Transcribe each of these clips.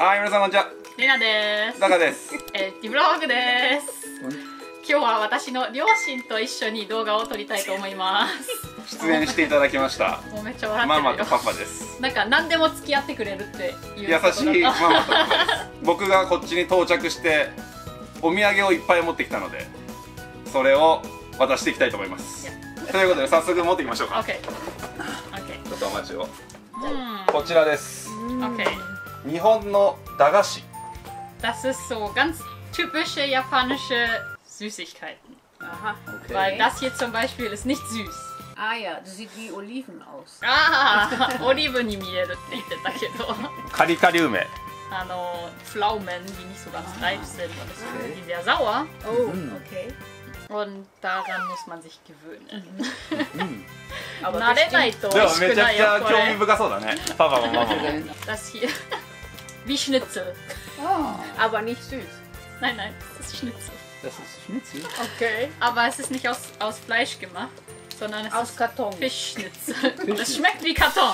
はい、皆さんこんにちは。 りなです。 タカです。 ティブログです。今日は私の両親と一緒に動画を撮りたいと思います。 出演していただきました。 もうめっちゃ笑ってるよ。 ママとパパです。 なんか何でも付き合ってくれるっていう優しいママとパパです。僕がこっちに到着してお土産をいっぱい持ってきたので、それを渡していきたいと思います。ということで早速持っていきましょうか。 OK。 ちょっとお待ちを。 うん。 こちらです。 OK。 日本の駄菓子。 Das ist so ganz typische japanische Süßigkeiten. Aha, okay. Weil das hier zum Beispiel ist nicht süß. Ah ja, das sieht wie Oliven aus. ああ、オリーブに見えるって言ってたけど。 カリカリ梅。 Pflaumen, die nicht so ganz reif sind und deswegen sind die sehr sauer. Oh, okay. Und daran muss man sich gewöhnen. Aber 慣れないとで美味しもめちゃくくないよ、こちゃ興味れ。 深そうだね。パパもママも。 Das hier. Wie Schnitzel. aber nicht süß. Nein, nein, das ist Schnitzel. Das ist Schnitzel. Okay. Aber es ist nicht aus Fleisch gemacht, sondern es Aus ist Karton. Fischschnitzel. Das schmeckt wie Karton.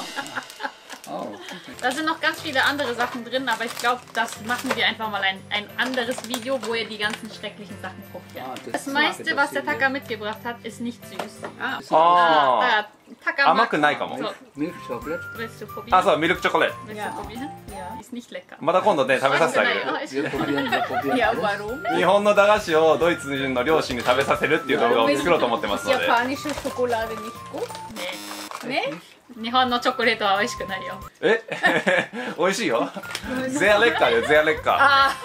Oh. Da sind noch ganz viele andere Sachen drin, aber ich glaube, das machen wir einfach mal ein anderes Video, wo ihr die ganzen schrecklichen Sachen probiert. Das meiste, was der Taka mitgebracht hat, ist nicht süß. Ah, ああ。 Taka 甘くないかも。 So, Milk Chocolate. willst du probieren? あ、そう、ミルクチョコレート。 Willst du probieren? Ja. Ist nicht lecker. また今度ね、食べさせてあげる。 Wir probieren ja, alles. warum? 日本の駄菓子をドイツ人の両親に食べさせるっていう動画を作ろうと思ってますので。 Japanische Schokolade nicht gut? Nee. Nee? 日本のチョコレートは美味しくないよ。 え美味しいよ。sehr lecker よ、sehr lecker。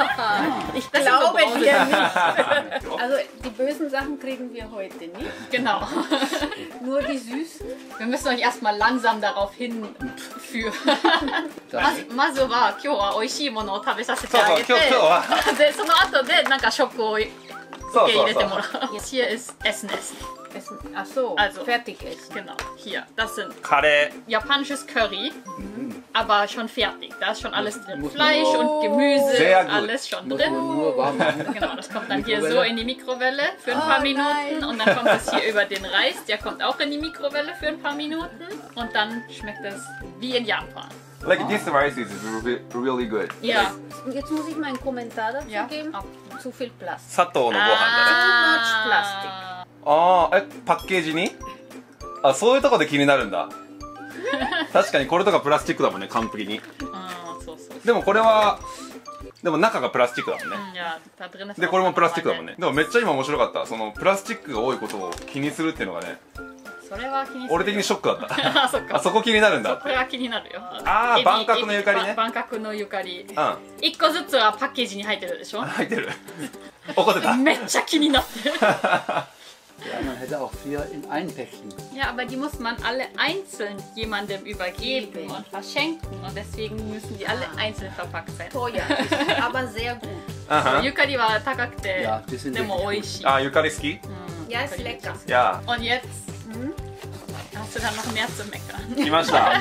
Ich glaube dir nicht. Also die bösen Sachen kriegen wir heute nicht. Genau. Nur die süßen. Wir müssen euch erstmal langsam darauf hinführen. まずは今日は美味しいものを食べさせてあげて、 そうそう今日はでその後でなんか食を受そうけ入れそうそう。 てもらう。Jetzt hier ist Essen. Essen. Ach so, Also. fertig essen. Genau. Hier. Das sind カレ japanisches Curry, aber schon fertig. Da ist schon alles drin. Muss man- Fleisch und Gemüse, Sehr gut. alles schon Muss drin. man nur warm machen. Genau, das kommt dann hier Mikrowelle. so in die Mikrowelle für ein paar Oh, Minuten nein. und dann kommt es hier über den Reis, der kommt auch in die Mikrowelle für ein paar Minuten und dann schmeckt es wie in Japan. ー。Like this rice is really good. Ja. Und jetzt muss ich mal einen Kommentar dazu Ja. geben. Ah. Zu viel Plastik. 砂糖のご飯だね。 Ah. ああ、パッケージに？あ、そういうとこで気になるんだ。確かにこれとかプラスチックだもんね、完璧に。 そうそう。 でもこれは、でも中がプラスチックだもんね。 Ja, da drin ist で、 auch これもプラスチックだもん nochmal ね。でもめっちゃ今面白かった。そのプラスチックが多いことを気にするっていうのがね、 それは気にするよ。 俺的にショックだった。 あ、そっか。 あそこ気になるんだって。 これは気になるよ。 あー万角のゆかりね万角のゆかり。 うん。 一個ずつはパッケージに入ってるでしょ。 入ってる。怒ってた。 めっちゃ気になってる。 Ja, man hätte auch 4 in ein Päckchen. Ja, aber die muss man alle einzeln jemandem übergeben und verschenken und deswegen müssen die alle einzeln verpackt sein. Teuer, aber sehr gut. ゆかりは高くて Ja, die sind でも wirklich 美味しい。 あ、ゆかり好き？ Ja, ist lecker. いや、 Und jetzt hast du dann noch mehr zu meckern. 来ました。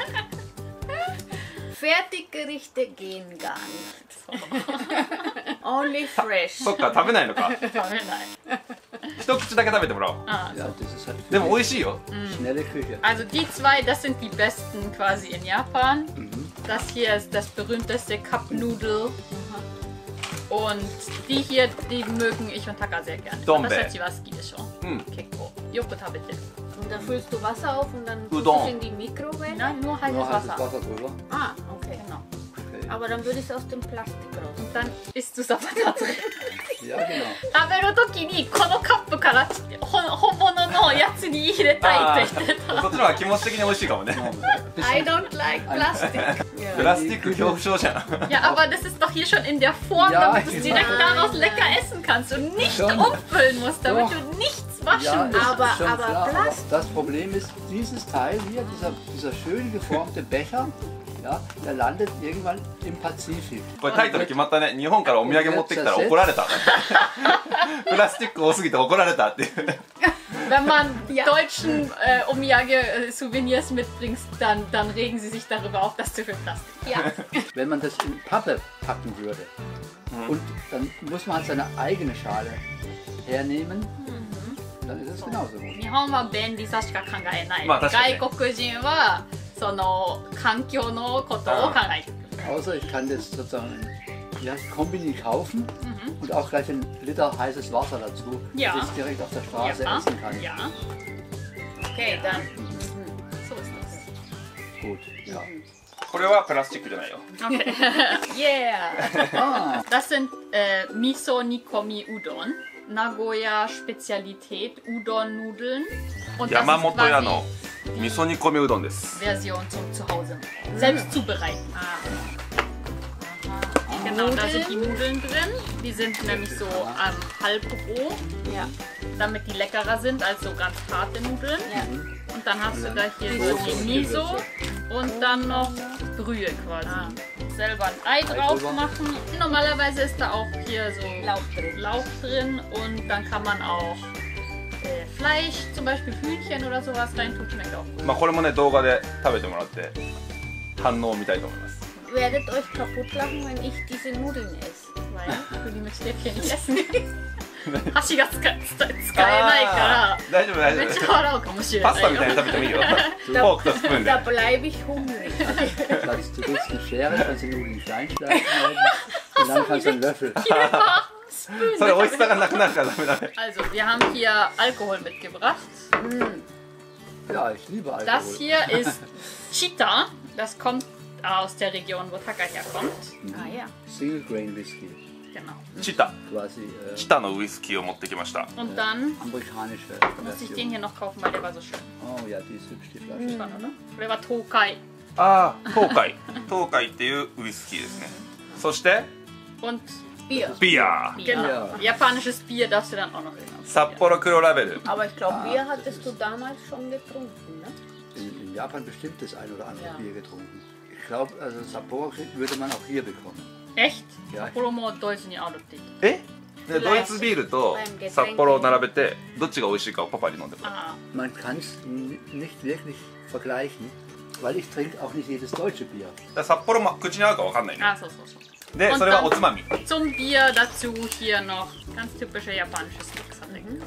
Fertiggerichte gehen gar nicht. Only fresh. そっか、食べないのか。 食べない。 一口だけ食べてもらおう。 Ah, Ja, das ist halt でも美味しいよ。 schnelle Küche. also die zwei, das sind die besten quasi in Japan. Das hier ist das berühmteste Cup Noodle. Und die hier, die mögen ich und Taka sehr gerne. Dombe. 私たちは好きでしょ。 うん。 結構よく食べてる。 Und dann füllst du Wasser auf und dann tust Udon. du es in die Mikrowelle. Nein, nur heißes Nur heißes Wasser. Wasser drüber. Ah, okay. Genau. Okay. Aber dann würde ich es aus dem Plastik raus. Und dann isst du es aber da drin. Ja, genau. 食べるときにこのカップから本物のやつに入れたいって言ってた。 そっちの方が気持ち的に美味しいかもね。 I don't like plastic. プラスチック恐怖症じゃん。 Ja, aber das ist doch hier schon in der Form, Ja, damit du es direkt genau. daraus lecker essen kannst und nicht Schon. umfüllen musst, damit Doch. du nichts Ja, waschen musst. ist Aber- schon aber klar, aber Plastik. das Problem ist, dieses Teil hier, dieser schön geformte Becher, ja, der landet irgendwann im Pazifik. これタイトル決まったね。日本からお土産持ってきたら怒られた。プラスチック多すぎて怒られたっていう。 Wenn man deutschen Omiyage-Souvenirs mitbringt, dann regen sie sich darüber auf, dass zu viel Plastik. Ja. Wenn man das in Pappe packen würde und dann muss man halt seine eigene Schale hernehmen, dann ist es genauso gut. 日本は便利さしか考えない。 まあ確かにね外国人はその環境のことを考えてる。 Außer ich kann das sozusagen ja, Kombini kaufen und auch gleich ein Liter heißes Wasser dazu, Ja. dass ich direkt auf der Straße Ja. essen kann. Ja, Okay, dann. so ist das. Gut, ja. これはプラスチックじゃないよ。 Okay. Yeah. Das sind Miso Nikomi Udon. Nagoya Spezialität Udon-Nudeln. Und das 山 ist 本屋 quasi の味噌煮込みうどんです。 Version zum Zuhause. Selbst zubereiten. Genau, da sind die Nudeln drin. Die sind nämlich so halb roh, Ja. damit die leckerer sind als so ganz harte Nudeln. Ja. Und dann hast du da hier so die Miso und dann noch Brühe quasi. Selber ein Ei drauf machen. Normalerweise ist da auch hier so Lauch drin und dann kann man auch Fleisch, zum Beispiel Hühnchen oder sowas reintun. Schmeckt auch gut. まあこれもね動画で食べてもらって反応を見たいと思います。 Werdet euch kaputt lachen, wenn ich diese Nudeln esse. Weil du die mit Stäbchen nicht essen. 箸が使えないから大丈夫大丈めっちゃ夫。 笑うかもしれないパスタみたいに食べてもいいよ。フォークとスプーンで。 Da bleibe ich hungrig. Du willst eine Schere, kannst du die Nudeln klein schneiden und dann kannst du einen Löffel. それ美味しさがなくなるからダメだね。 Also, wir haben hier Alkohol mitgebracht. Ja, ich liebe Alkohol. Das hier ist Chita. Das kommt aus der Region, wo Taka herkommt. Ah ja. Single Grain Whisky. Genau. チタ Quasi チタのウイスキーを持ってきました。 Und dann amerikanische muss ich Version. den hier noch kaufen, weil der war so schön. Oh ja, die ist hübsch, die Flasche. Spannend, oder? Der war Tokai. ああ東海東海っていうウイスキーですね。そして Und Bier. ビア genau. Ja. Japanisches Bier darfst du dann auch noch nehmen. 札幌黒ラベル。 Aber ich glaube, Bier hattest du damals schon getrunken, ne? In Japan bestimmt das ein oder andere Bier getrunken. Ich glaube, also Sapporo würde man auch hier bekommen. Echt? Ja. これもドイツにあるって言ってえでドイツビールと札幌を並べてどっちが美味しいかをパパに飲んでもらう。 Ah, Man kann es nicht wirklich vergleichen, weil ich trinke auch nicht jedes deutsche Bier. だから札幌も口に合うかわかんないね。 ah, so, so, so. でそれはおつまみ。 Zum Bier dazu hier noch ganz typische japanisches Mixerling.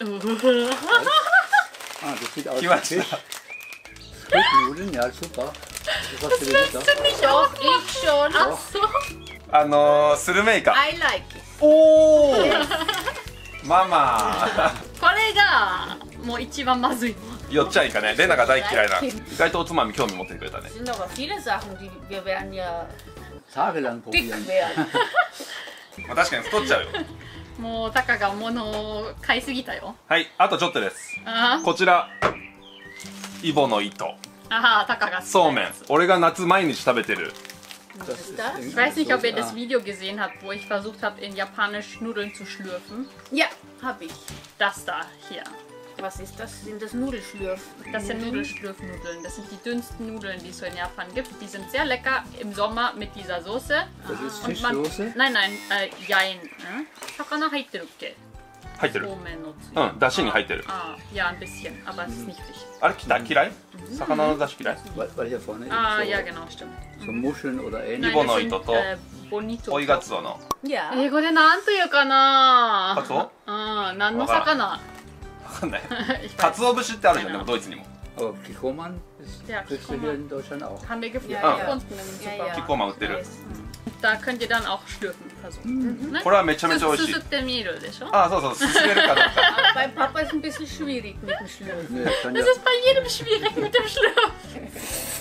Ah, das sieht aus 来 wie まし Fisch. た。 Fischnudeln, ja super. Das was für die Mutter. Nicht auch Ich schon. Ach so. スルメイカ。 I like it. おおママこれがもう一番まずいの。 よっちゃんいかね。レナが大嫌いな。意外とおつまみ興味持ってくれたね Es。sind aber viele Sachen, die wir werden ja Tagelang dick probieren. werden. まあ確かに太っちゃうよ。 もうタカが物を買いすぎたよ。 はいあとちょっとです。 あこちらイボの糸あ、タカが好きなやつそうめん。俺が夏毎日食べてる。 Das ist das? Ich weiß nicht, ob ihr das Ah, Video gesehen habt, wo ich versucht habe, in Japanisch Nudeln zu schlürfen. Ja, habe ich. Das da hier. Was ist das? Sind das Nudelschlürf? Das sind Nudelschlürfnudeln. Das sind die dünnsten Nudeln, die es so in Japan gibt. Die sind sehr lecker im Sommer mit dieser Soße. das ist Und man, Fischsoße. nein, nein, Jein. Ne? Sakana 入ってるっけ？ 入ってる。 そうめんのつゆ。 うんだしに入ってる。 Ah, ja, ein bisschen, aber es ist nicht Fisch. あれ嫌い？魚のだし嫌い？ Weil hier vorne Ah, so, ja, genau, stimmt. so Muscheln oder Nein, ähnliches. Ibo das no sind, ito to Bonito. 追いがつおの。 Ja. 英語でなんというかなカツオ？わうん、何の魚かんない。 Ich カ weiß. ツオ節ってあるじゃんでもドイツにも。 Aber Kikoman ist, Ja, kriegst du hier in Deutschland auch. Haben wir Ja, ja. gefunden im Ja, Supermarkt. ja. キッコーマン売ってる。 Da könnt ihr dann auch schlürfen versuchen. Ne? これはめちゃめちゃ美味しいす。すってみるでしょあそうそうすすれるかどうか。 Bei Papa ist ein bisschen schwierig mit dem Schlürfen. Nee, das kann ja, Das ist bei jedem schwierig mit dem Schlürfen.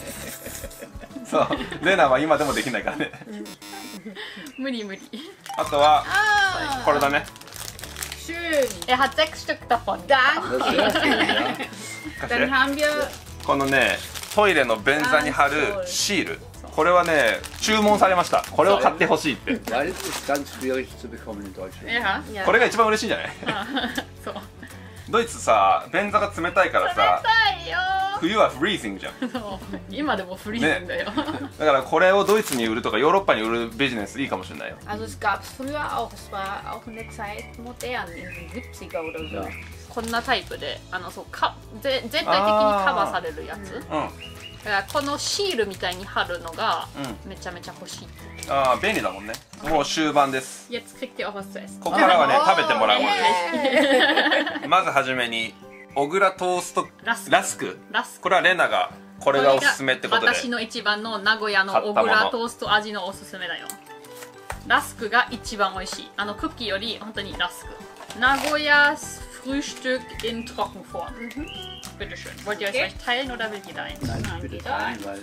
そうレナは今でもできないからね。 無理無理。 あとは Ah, これだね。 schön. Er hat 6 Stück davon. das ist sehr Danke. schön, ja. 貸して Dann haben wir このねトイレの便座に貼るシール。これはね注文されました。これを買ってほしいって。 Weil es ist ganz schwierig zu bekommen in Deutschland. Ja. ja. これが一番嬉しいんじゃない？ そう。 ドイツさ便座が冷たいからさ冷たいよ冬はフリーズングじゃん。 そう今でもフリーズンだよ。 だからこれをドイツに売るとかヨーロッパに売るビジネスいいかもしれないよ。 Also es gab es früher auch. Es war auch in der Zeit modern, in den 70er oder so. Ja. こんなタイプで、そう全体的にカバーされるやつ。 うん。 だからこのシールみたいに貼るのがめちゃめちゃ欲しい。 ああ便利だもんね。もう終盤です。 Jetzt kriegt ihr auch was zu essen. ここからはねあー食べてもらうものです。まずはじめに小倉トーストラスク。 ラスク。 これはレナがこれがおすすめってことで。 私の一番の名古屋の小倉トースト味のおすすめだよ。ラスクが一番美味しい。クッキーより本当にラスク。名古屋 Frühstück in Trockenform. Bitte schön. Wollt ihr euch vielleicht teilen oder will jeder eins? Nein, bitte teilen, weil.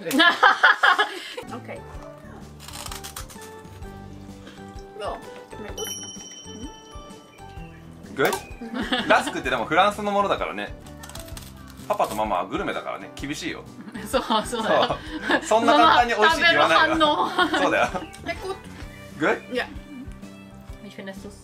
Okay. Ja, schmeckt gut. Good? ラスクってでもフランスのものだからね。パパとママはグルメだからね、厳しいよ。 そうだよ。 そんな簡単に美味しいって言わないよ。そうだよ。 Schmeckt gut. Good? Ja. Wie findest du es?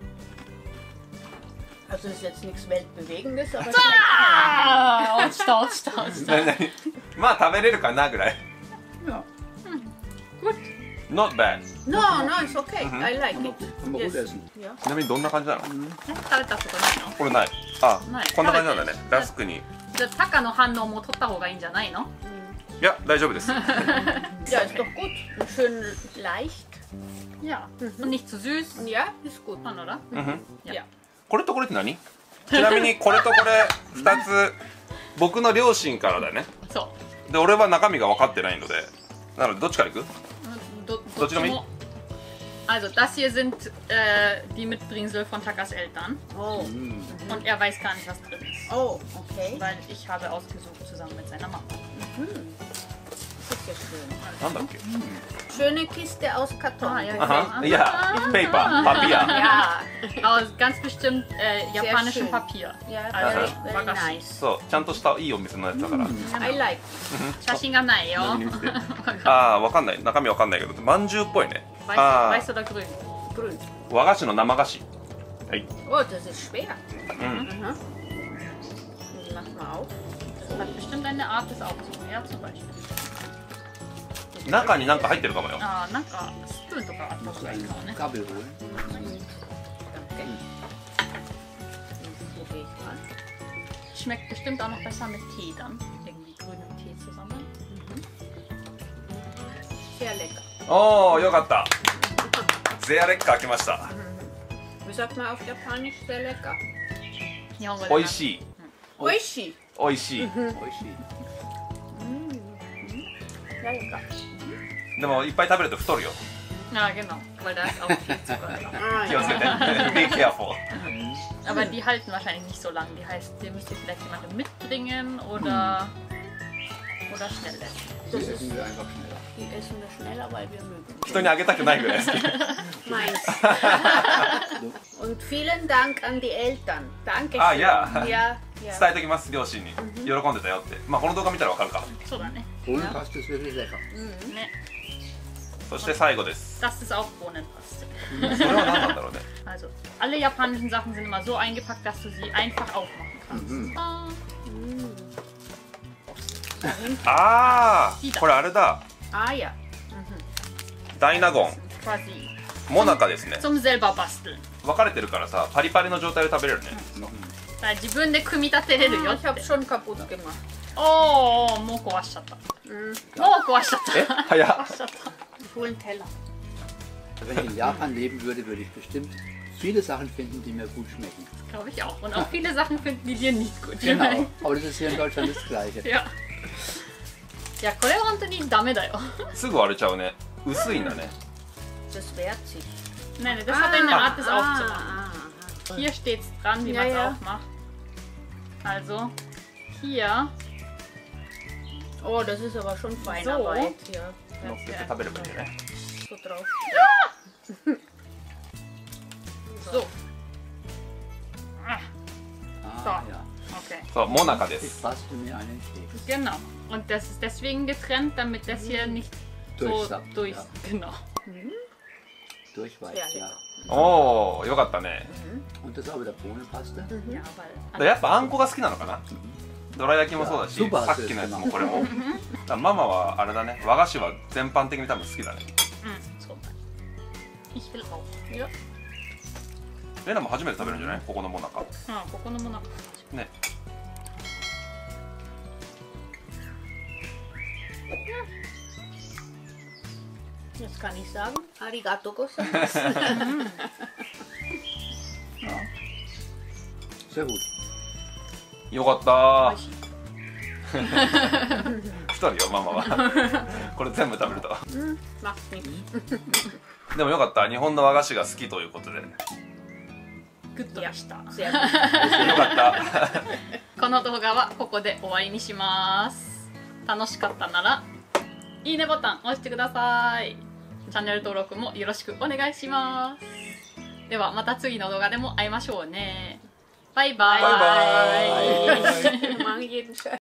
Also es ist jetzt nichts Weltbewegendes, aber Ah! 落ちた。 まあ食べれるかなぐらい。 Ja, Gut. Not bad. No, it's okay. I like kann it. man gut essen. Ja. ちなみにどんな感じなの？ 食べたことないの？ これない。あない、 こんな感じなんだね。ラスクに。 じゃあタカの反応も取った方がいいんじゃないの？ いや大丈夫です。 Ja, ist doch gut. Und schön leicht. Ja. Und nicht zu süß. Ja, ist gut. Oder? Ja. これとこれって何？ちなみにこれとこれ2つ僕の両親からだね。 そで俺は中身が分かってないので、なのでどっちからいく？ う。どっちでもいい？ Also das hier sind die Mitbringsel von Takas Eltern. Oh. Und er weiß gar nicht, was drin ist. Oh, okay. Weil ich habe ausgesucht zusammen mit seiner Mama. Das ist ja schön. なんだっけ？ Schöne Kiste aus Karton. Ah, ja. いや、ペーパー、パピア。 Ja, Aus ganz bestimmt japanischem schön. Papier. ja, Also, very, very nice. そう、ちゃんとしたいいお店のやつだから。 I like. 写真がないよ。 何見て？ああ、わかんない。中身わかんないけど、まんじゅうっぽいね。 Weiß oder grün? Grün. 和菓子の生菓子。はい。 Oh, das ist schwer. Mhm. Mhm. Mach mal auf. Das hat bestimmt eine Art, das aufzunehmen. Ja, zum Beispiel. 中になんか入ってるかもよ。 ああ、なんかスプーンとかあった方がいいかもね。 Kabel holen. Danke. Wo gehe ich ran? Schmeckt bestimmt auch noch besser mit Tee dann. Irgendwie grünem Tee zusammen. Sehr lecker. おお、よかった。ゼアレッカー来ました。 Wie sagt man auf Japanisch? Sehr lecker. 日本語で美味しい。 Oishi. 美味しい。 Oishi. Sehr lecker. でもいっぱい食べると太るよ。 Ja, genau. Weil da ist auch viel Zucker drin. Ah, 気を ja. つけて。Be careful. Aber die halten wahrscheinlich nicht so lang. Die heißt, die müsst ihr vielleicht jemandem mitbringen oder schnell essen. Die essen wir einfach schneller. Die essen wir schneller, weil wir mögen. 人にあげたくないぐらい好き。 Meins. Und vielen Dank an die Eltern. Danke. Ah, ja. Ja, 伝 ja. えておきます両親に。喜んでたよって。まあこの動画見たらわかるか。 そうだね。 Bohnenpaste ist wirklich lecker. ね。 そして最後です。 Das ist auch Bohnenpaste. それは何なんだろうね。 Also, alle japanischen Sachen sind immer so eingepackt, dass du sie einfach aufmachen kannst. Ah. ああ、これあれだ。 Ah, ja. ダイナゴン、 Quasi モナカですね。 zum selber basteln. 分かれてるからさ、パリパリの状態で食べれるね。 だから自分で組み立てれるよ Ah, っ ich て。 habe schon kaputt gemacht. おー、もう壊しちゃった。もう壊しちゃった。 え、早っ。 壊しちゃった。 Ich hole einen Teller. Wenn ich in Japan leben würde, würde ich bestimmt viele Sachen finden, die mir gut schmecken. Glaube ich auch. Und auch viele Sachen finden, die dir nicht gut Genau. schmecken. Aber das ist hier in Deutschland das Gleiche. いや。いや、これは本当にダメだよ。 すぐ割れちゃうね。薄いんだね。 Das wehrt sich. Nein, das hat eine Art, das aufzumachen. Ah, Hier steht es dran, wie Ja, man es ja. aufmacht. Also, hier. oh, das ist aber schon Feinarbeit. Ja. 乗っけて食べればいいんだよね。 So drauf. So. Ah, Ah, ja. okay. そう、モナカで Ich す。 bastel mir einen Keks. Genau. Und das ist deswegen getrennt, damit das hier nicht so Durchsappt, durch. ja. Genau. Durchweicht, Ja, ja. おお、よかったね。 Und das ist auch wieder Bohnenpaste. Ja, weil. やっぱあんこが好きなのかな。どら焼きもそうだし、 いやさっきのやつもこれも。だからママはあれだね。和菓子は全般的に多分好きだね。 So. Ich will auch. レナも初めて食べるんじゃない？ここのモナカ。 Ah, ここのもなか。 ね。 Jetzt kann ich sagen, Arigato gozaimasu. Sehr gut. よかった太るよママはこれ全部食べると。 Macht nichts. でもよかった、日本の和菓子が好きということで。よグッドでした。 Sehr gut. かったこの動画はここで終わりにします。楽しかったならいいねボタン押してください。チャンネル登録もよろしくお願いします。ではまた次の動画でも会いましょうね。バイバイ。 バイバイ。 Wir machen jeden Scheiß.